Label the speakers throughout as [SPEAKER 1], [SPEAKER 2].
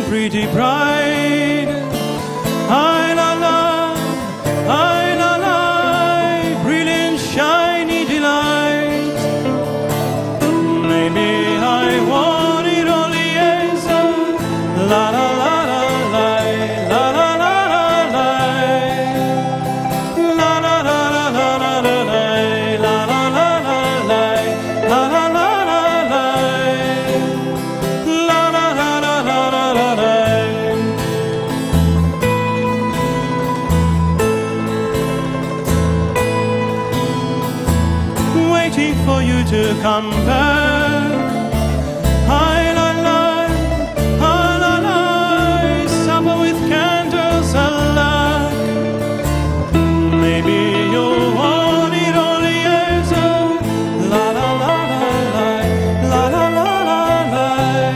[SPEAKER 1] pretty bride. I la la, I la la, brilliant, shiny delight. Maybe I want it all the answer. La la la la la, la la la la la, la la la la la la la, la la la la la, la la la la la, la la la la la la la. Waiting for you to come back. I la la, I la la, supper with candles alight. Maybe you'll want it all the answer. La la la la la, la la la la la,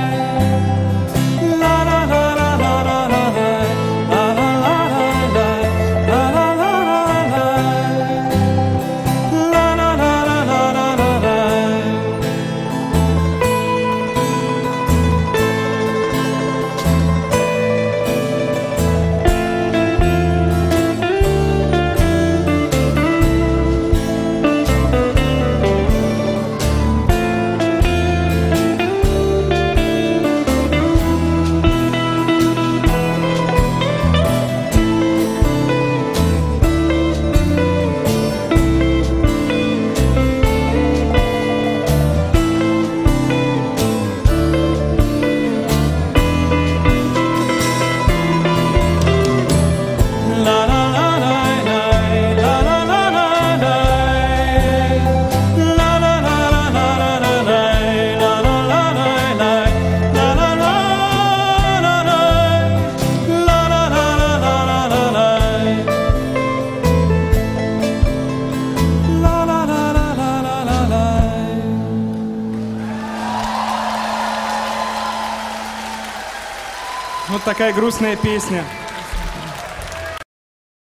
[SPEAKER 1] la la la la la la la, la la la la la, la la la la la, la la la la la la la. Вот такая грустная песня.